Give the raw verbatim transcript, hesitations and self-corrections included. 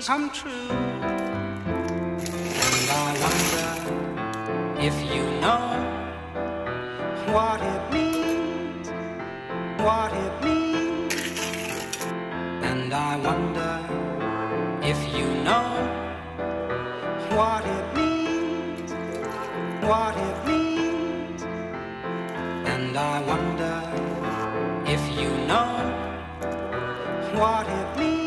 come true. And I wonder if you know what it means, what it means. And I wonder if you know what it means, what it means. And I wonder if you know what it means.